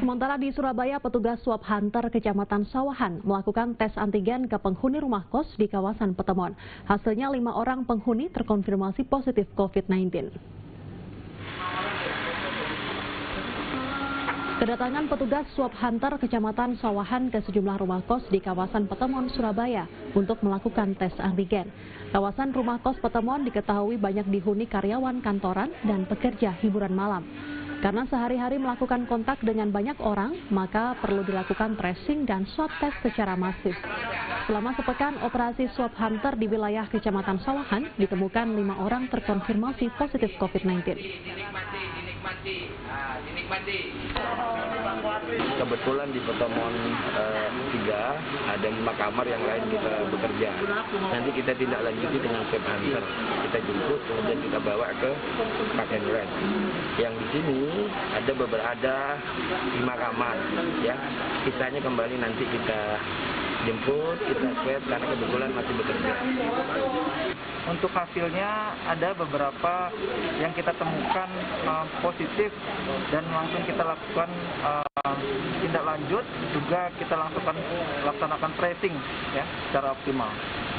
Sementara di Surabaya, petugas swab hunter Kecamatan Sawahan melakukan tes antigen ke penghuni rumah kos di kawasan Petemon. Hasilnya 5 orang penghuni terkonfirmasi positif COVID-19. Kedatangan petugas swab hunter Kecamatan Sawahan ke sejumlah rumah kos di kawasan Petemon, Surabaya untuk melakukan tes antigen. Kawasan rumah kos Petemon diketahui banyak dihuni karyawan kantoran dan pekerja hiburan malam. Karena sehari-hari melakukan kontak dengan banyak orang, maka perlu dilakukan tracing dan swab test secara masif. Selama sepekan operasi swab hunter di wilayah Kecamatan Sawahan, ditemukan 5 orang terkonfirmasi positif COVID-19. Kebetulan di Petemon 3 ada 5 kamar yang lain kita bekerja. Nanti kita tindak lanjuti dengan swab hunter. Kita jemput kemudian kita bawa ke Park and Rest. Yang di sini ada 5 kamar, ya. Sisanya kembali nanti kita jemput, kita swab karena kebetulan masih bekerja. Untuk hasilnya ada beberapa yang kita temukan positif dan langsung kita lakukan tindak lanjut, juga kita laksanakan tracing ya secara optimal.